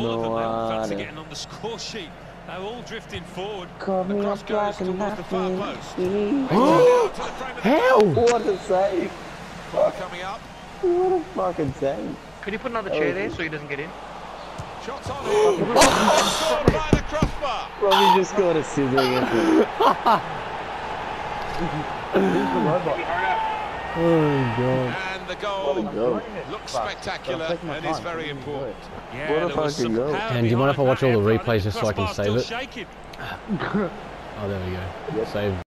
of them, they all fancy getting on the score sheet. They're all drifting forward. Come The here, cross goes towards the far post. Hell! What a save! Ball coming up. What a fucking save! Could you put another chair there so he doesn't get in? Shots on it. Scored by the crossbar. Robbie just got a sizzling effort. Oh god. And the goal looks spectacular and is very important. Yeah, What a fucking goal. And do you mind if I watch all the replays just so I can save it? Oh, there we go. Save.